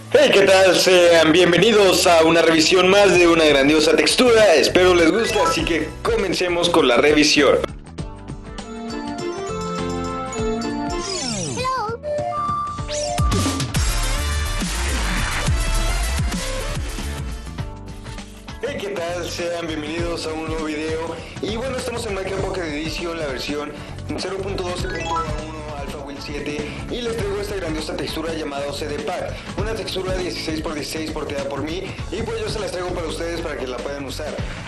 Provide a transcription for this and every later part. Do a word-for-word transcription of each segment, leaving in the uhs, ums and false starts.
Hey, ¿qué tal? Sean bienvenidos a una revisión más de una grandiosa textura. Espero les guste, así que comencemos con la revisión. Hey, ¿qué tal? Sean bienvenidos a un nuevo video. Y bueno, estamos en Minecraft Pocket Edition, la versión cero punto doce punto uno Alpha Build siete, y les traigo esta grandiosa textura llamada O C D Pack, una textura dieciséis por dieciséis porteada por mí, y pues yo se las traigo para ustedes para que la puedan usar.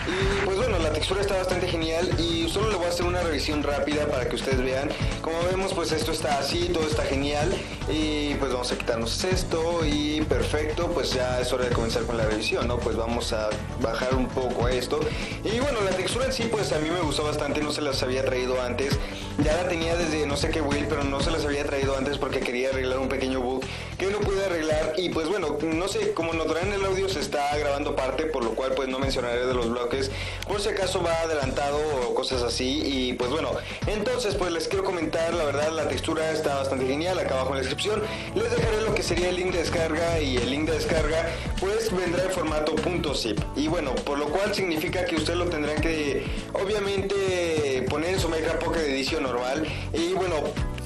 Y pues bueno, la textura está bastante genial y solo le voy a hacer una revisión rápida para que ustedes vean. Como vemos, pues esto está así, todo está genial, y pues vamos a quitarnos esto y perfecto, pues ya es hora de comenzar con la revisión, ¿no? Pues vamos a bajar un poco esto. Y bueno, la textura en sí pues a mí me gustó bastante, no se las había traído antes, ya la tenía desde no sé qué build, pero no se las había traído antes porque quería arreglar un pequeño bug que no pude arreglar. Y pues bueno, no sé, como notarán en el audio se está grabando parte, por lo cual pues no mencionaré de los bloques por si acaso va adelantado o cosas así. Y pues bueno, entonces pues les quiero comentar, la verdad la textura está bastante genial. Acá abajo en la descripción les dejaré lo que sería el link de descarga, y el link de descarga pues vendrá en formato .zip, y bueno, por lo cual significa que ustedes lo tendrán que obviamente poner en su Minecraft Pocket Edition normal. Y bueno,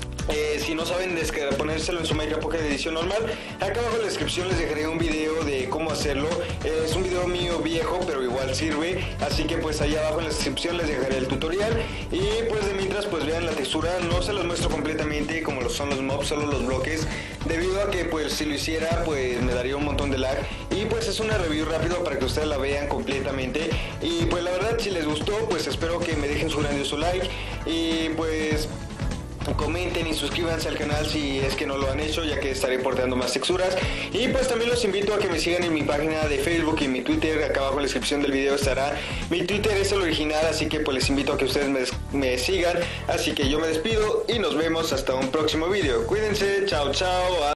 Eh, si no saben ponérselo en su Minecraft Pocket Edition normal, acá abajo en la descripción les dejaré un video de cómo hacerlo. Eh, es un video mío viejo, pero igual sirve, así que pues ahí abajo en la descripción les dejaré el tutorial. Y pues de mientras pues vean la textura, no se los muestro completamente como lo son los mobs, solo los bloques, debido a que pues si lo hiciera pues me daría un montón de lag. Y pues es una review rápido para que ustedes la vean completamente. Y pues la verdad, si les gustó, pues espero que me dejen su grandioso like, y pues comenten y suscríbanse al canal si es que no lo han hecho, ya que estaré porteando más texturas. Y pues también los invito a que me sigan en mi página de Facebook y mi Twitter. Acá abajo en la descripción del video estará. Mi Twitter es el original, así que pues les invito a que ustedes me, me sigan. Así que yo me despido y nos vemos hasta un próximo video. Cuídense, chao chao.